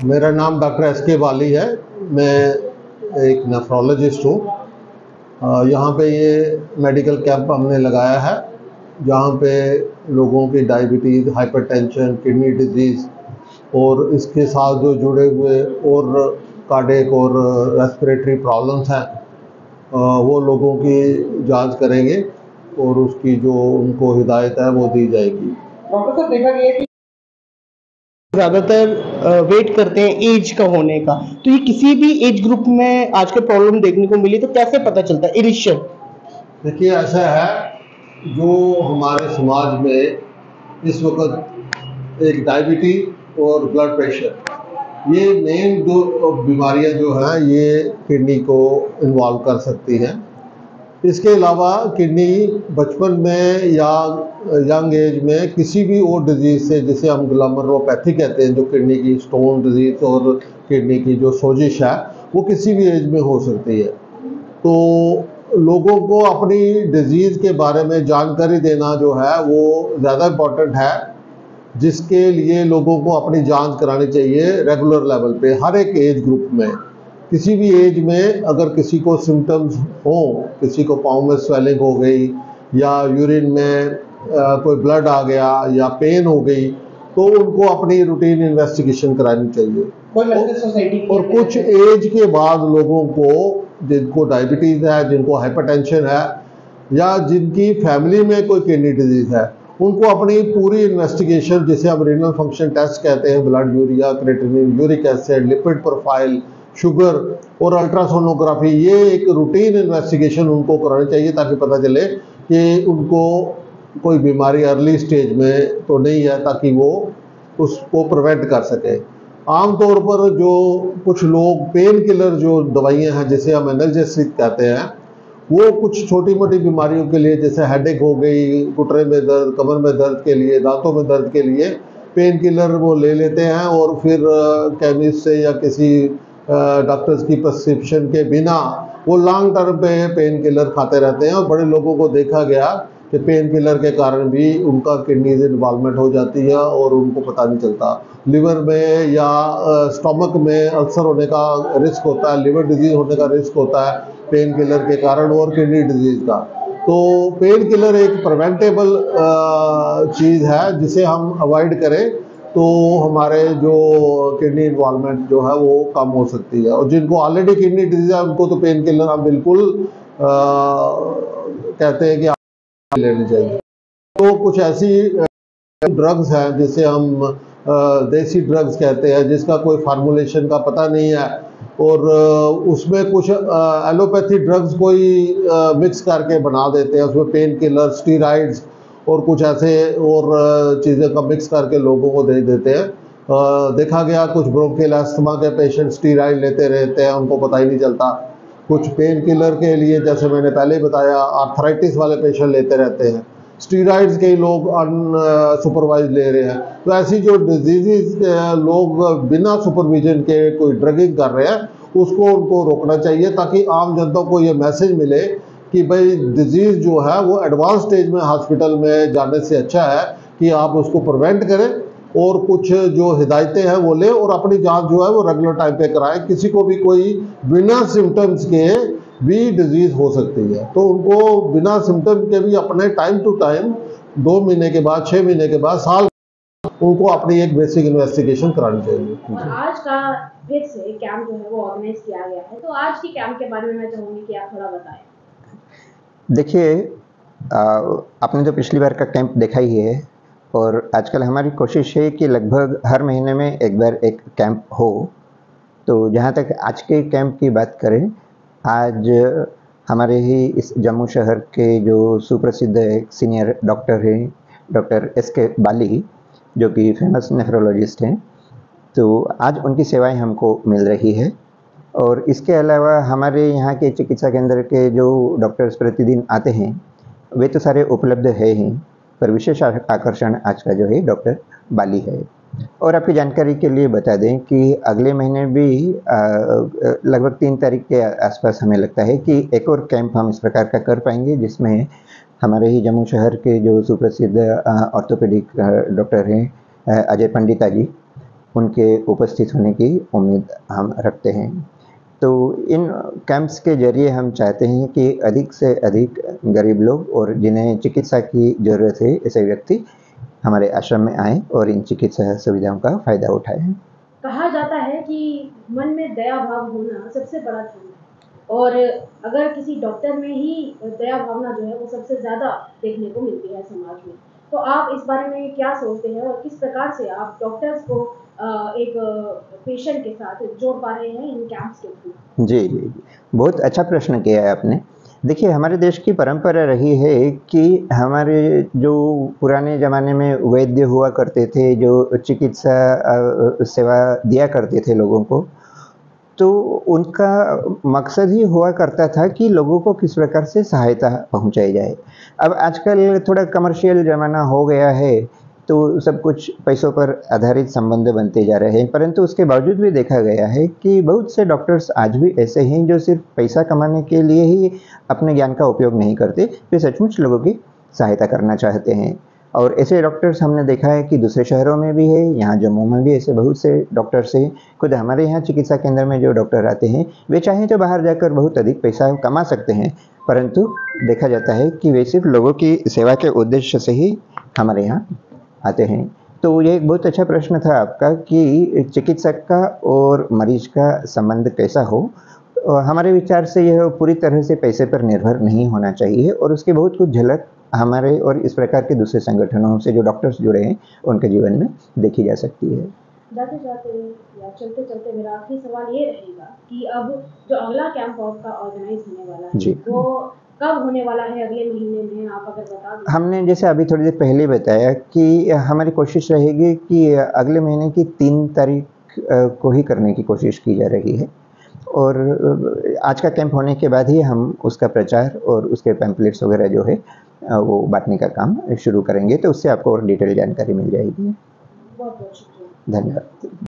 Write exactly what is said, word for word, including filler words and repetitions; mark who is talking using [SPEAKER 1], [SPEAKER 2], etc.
[SPEAKER 1] मेरा नाम doctor S K बाली है। मैं एक नेफ्रोलॉजिस्ट हूँ। यहाँ पे ये मेडिकल कैंप हमने लगाया है जहाँ पे लोगों की डायबिटीज़, हाइपरटेंशन, किडनी डिजीज़ और इसके साथ जो जुड़े हुए और कार्डियक और रेस्पिरेटरी प्रॉब्लम्स हैं वो लोगों की जांच करेंगे और उसकी जो उनको हिदायत है वो दी जाएगी।
[SPEAKER 2] डॉक्टर साहब, देखा गया कि ज़्यादातर वेट करते हैं एज का होने का, तो ये किसी भी एज ग्रुप में आजकल प्रॉब्लम देखने को मिली, तो कैसे पता चलता है इनिशियल?
[SPEAKER 1] देखिए, ऐसा है, जो हमारे समाज में इस वक्त एक डायबिटीज और ब्लड प्रेशर, ये मेन दो बीमारियां जो हैं ये किडनी को इन्वॉल्व कर सकती हैं। इसके अलावा किडनी बचपन में या यंग एज में किसी भी और डिजीज़ से, जिसे हम ग्लोमेरुलोपैथी कहते हैं, जो किडनी की स्टोन डिजीज़ और किडनी की जो सोजिश है वो किसी भी एज में हो सकती है। तो लोगों को अपनी डिजीज़ के बारे में जानकारी देना जो है वो ज़्यादा इम्पॉर्टेंट है, जिसके लिए लोगों को अपनी जांच करानी चाहिए रेगुलर लेवल पे हर एक एज ग्रुप में। किसी भी एज में अगर किसी को सिम्टम्स हो, किसी को पाँव में स्वेलिंग हो गई या यूरिन में आ, कोई ब्लड आ गया या पेन हो गई, तो उनको अपनी रूटीन इन्वेस्टिगेशन करानी चाहिए। और, और कुछ एज के बाद लोगों को, जिनको डायबिटीज़ है, जिनको हाइपरटेंशन है या जिनकी फैमिली में कोई किडनी डिजीज़ है, उनको अपनी पूरी इन्वेस्टिगेशन, जिसे हम रीनल फंक्शन टेस्ट कहते हैं, blood urea, creatinine, uric acid, lipid profile, sugar और अल्ट्रासोनोग्राफी, ये एक रूटीन इन्वेस्टिगेशन उनको करानी चाहिए ताकि पता चले कि उनको कोई बीमारी अर्ली स्टेज में तो नहीं है, ताकि वो उसको प्रिवेंट कर सके। आमतौर पर जो कुछ लोग पेन किलर जो दवाइयाँ हैं, जिसे हम एनाल्जेसिक कहते हैं, वो कुछ छोटी मोटी बीमारियों के लिए, जैसे हेडेक हो गई, घुटने में दर्द, कमर में दर्द के लिए, दांतों में दर्द के लिए पेन किलर वो ले लेते हैं और फिर केमिस्ट से या किसी डॉक्टर्स की प्रिस्क्रिप्शन के बिना वो लॉन्ग टर्म पे पेन किलर खाते रहते हैं। और बड़े लोगों को देखा गया कि पेन किलर के कारण भी उनका किडनीज इन्वॉल्वमेंट हो जाती है और उनको पता नहीं चलता। लिवर में या स्टमक में अल्सर होने का रिस्क होता है, लिवर डिजीज़ होने का रिस्क होता है पेन किलर के कारण, और किडनी डिजीज़ का। तो पेन किलर एक प्रिवेंटेबल चीज़ है जिसे हम अवॉइड करें तो हमारे जो किडनी इन्वॉल्वमेंट जो है वो कम हो सकती है। और जिनको ऑलरेडी किडनी डिजीज़ है उनको तो पेन किलर हम बिल्कुल आ, कहते हैं कि आप लेनी चाहिए। तो कुछ ऐसी ड्रग्स हैं जिसे हम देसी ड्रग्स कहते हैं, जिसका कोई फार्मूलेशन का पता नहीं है, और उसमें कुछ एलोपैथी ड्रग्स कोई मिक्स करके बना देते हैं, उसमें पेन किलर, स्टीरॉइड्स और कुछ ऐसे और चीज़ें का मिक्स करके लोगों को दे देते हैं। देखा गया कुछ ब्रोंकियल अस्थमा के पेशेंट स्टीरॉइड लेते रहते हैं, उनको पता ही नहीं चलता। कुछ पेन किलर के लिए, जैसे मैंने पहले ही बताया, आर्थराइटिस वाले पेशेंट लेते रहते हैं, स्टीरॉइड्स कई लोग अनसुपरवाइज ले रहे हैं। तो ऐसी जो डिजीज़ लोग बिना सुपरविजन के कोई ड्रगिंग कर रहे हैं, उसको उनको रोकना चाहिए, ताकि आम जनता को ये मैसेज मिले कि भाई डिजीज़ जो है वो एडवांस स्टेज में हॉस्पिटल में जाने से अच्छा है कि आप उसको प्रिवेंट करें और कुछ जो हिदायतें हैं वो लें और अपनी जांच जो है वो रेगुलर टाइम पे कराएं। किसी को भी कोई बिना सिम्टम्स के भी डिजीज़ हो सकती है, तो उनको बिना सिम्टम के भी अपने टाइम टू टाइम, दो महीने के बाद, छः महीने के बाद, साल, उनको अपनी एक बेसिक इन्वेस्टिगेशन करानी चाहिए।
[SPEAKER 3] आज का फिर से कैंप जो है वो ऑर्गेनाइज किया गया है, तो आज की कैंप के बारे में मैं चाहूँगी कि आप थोड़ा बताएं।
[SPEAKER 4] देखिए, आपने तो पिछली बार का कैंप देखा ही है, और आजकल हमारी कोशिश है कि लगभग हर महीने में एक बार एक कैंप हो। तो जहाँ तक आज के कैंप की बात करें, आज हमारे ही इस जम्मू शहर के जो सुप्रसिद्ध एक सीनियर डॉक्टर हैं, डॉक्टर एस के बाली, जो कि फेमस नेफ्रोलॉजिस्ट हैं, तो आज उनकी सेवाएं हमको मिल रही है। और इसके अलावा हमारे यहाँ के चिकित्सा केंद्र के जो डॉक्टर्स प्रतिदिन आते हैं वे तो सारे उपलब्ध है ही, पर विशेष आकर्षण आज का जो है डॉक्टर बाली है। और आपकी जानकारी के लिए बता दें कि अगले महीने भी लगभग तीन तारीख के आसपास हमें लगता है कि एक और कैंप हम इस प्रकार का कर पाएंगे, जिसमें हमारे ही जम्मू शहर के जो सुप्रसिद्ध ऑर्थोपेडिक डॉक्टर हैं अजय पंडिता जी, उनके उपस्थित होने की उम्मीद हम रखते हैं। तो इन कैंप्स के जरिए हम चाहते हैं कि अधिक से अधिक गरीब लोग और जिन्हें चिकित्सा की ज़रूरत है ऐसे व्यक्ति हमारे आश्रम में आएँ और इन चिकित्सा सुविधाओं का फ़ायदा उठाएँ।
[SPEAKER 3] कहा जाता है कि मन में दया भाव होना सबसे बड़ा धर्म है, और अगर किसी डॉक्टर में ही दया भावना जो है वो सबसे ज़्यादा देखने को मिलती है समाज में। तो आप इस बारे में क्या सोचते हैं और किस प्रकार से आप डॉक्टर्स को अ, एक पेशेंट के साथ जोड़ पा रहे हैं इन कैंप्स के थ्रू?
[SPEAKER 4] जी, जी, जी। बहुत अच्छा प्रश्न किया है आपने। देखिए, हमारे देश की परंपरा रही है कि हमारे जो पुराने ज़माने में वैद्य हुआ करते थे, जो चिकित्सा अ, सेवा दिया करते थे लोगों को, तो उनका मकसद ही हुआ करता था कि लोगों को किस प्रकार से सहायता पहुँचाई जाए। अब आजकल थोड़ा कमर्शियल ज़माना हो गया है, तो सब कुछ पैसों पर आधारित संबंध बनते जा रहे हैं, परंतु उसके बावजूद भी देखा गया है कि बहुत से डॉक्टर्स आज भी ऐसे हैं जो सिर्फ पैसा कमाने के लिए ही अपने ज्ञान का उपयोग नहीं करते, वे सचमुच लोगों की सहायता करना चाहते हैं। और ऐसे डॉक्टर्स हमने देखा है कि दूसरे शहरों में भी है, यहाँ जम्मू में भी ऐसे बहुत से डॉक्टर्स हैं। खुद हमारे यहाँ चिकित्सा केंद्र में जो डॉक्टर आते हैं, वे चाहें तो बाहर जाकर बहुत अधिक पैसा कमा सकते हैं, परंतु देखा जाता है कि वे सिर्फ लोगों की सेवा के उद्देश्य से ही हमारे यहाँ आते हैं। तो ये एक बहुत अच्छा प्रश्न था आपका कि चिकित्सक का और मरीज का संबंध कैसा हो। और हमारे विचार से यह पूरी तरह से पैसे पर निर्भर नहीं होना चाहिए और उसकी बहुत कुछ झलक हमारे और इस प्रकार के दूसरे संगठनों से जो डॉक्टर्स जुड़े हैं उनके जीवन में देखी जा सकती है।
[SPEAKER 3] जाते जाते या चलते चलते मेरा आखिरी सवाल ये रहेगा कि अब जो अगला कैंप आपका ऑर्गेनाइज होने वाला है
[SPEAKER 4] जी।
[SPEAKER 3] वो कब होने वाला है, अगले महीने में, आप अगर बता दें?
[SPEAKER 4] हमने जैसे अभी थोड़ी देर पहले बताया कि हमारी कोशिश रहेगी कि अगले महीने की तीन तारीख को ही करने की कोशिश की जा रही है और आज का कैंप होने के बाद ही हम उसका प्रचार और उसके पैम्पलेट्स वगैरह जो है वो बांटने का काम शुरू करेंगे, तो उससे आपको और डिटेल जानकारी मिल जाएगी।
[SPEAKER 3] बहुत बहुत शुक्रिया।
[SPEAKER 4] धन्यवाद।